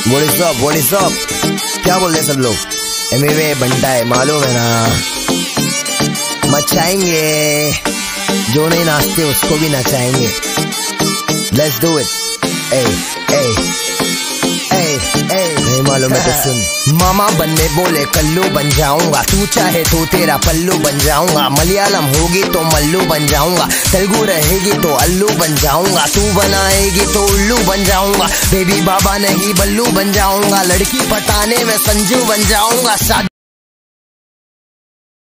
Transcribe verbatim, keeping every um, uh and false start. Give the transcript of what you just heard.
What is up? What is up? क्या बोल रहे सब लोग? एमिवे बंटा है, मालूम है ना। मचाएंगे, जो नहीं नाचते उसको भी नचाएंगे। Let's do it. Hey, hey, hey, hey. नहीं मालूम है तो सुन। मामा बनने बोले कल्लू बन जाऊंगा, तू चाहे तो तेरा पल्लू बन जाऊंगा। मलयालम होगी तो मल्लू बन जाऊंगा, तेलुगु रहेगी तो अल्लू बन जाऊंगा। तू बनाएगी तो उल्लू बन जाऊंगा, बेबी बाबा नहीं बल्लू बन जाऊंगा। लड़की पटाने में संजू बन जाऊंगा।